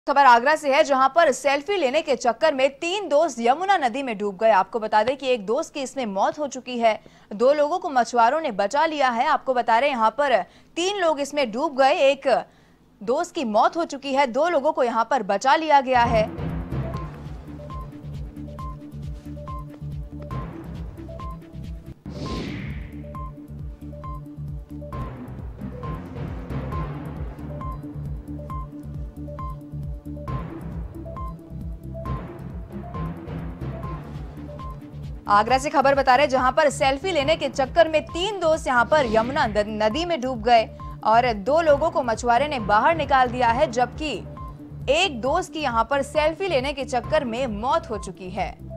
खबर आगरा से है, जहां पर सेल्फी लेने के चक्कर में 3 दोस्त यमुना नदी में डूब गए। आपको बता दें कि एक दोस्त की इसमें मौत हो चुकी है। 2 लोगों को मछुआरों ने बचा लिया है। आपको बता रहे हैं यहां पर 3 लोग इसमें डूब गए। एक दोस्त की मौत हो चुकी है, 2 लोगों को यहां पर बचा लिया गया है। आगरा से खबर बता रहे, जहां पर सेल्फी लेने के चक्कर में 3 दोस्त यहां पर यमुना नदी में डूब गए और 2 लोगों को मछुआरे ने बाहर निकाल दिया है, जबकि एक दोस्त की यहां पर सेल्फी लेने के चक्कर में मौत हो चुकी है।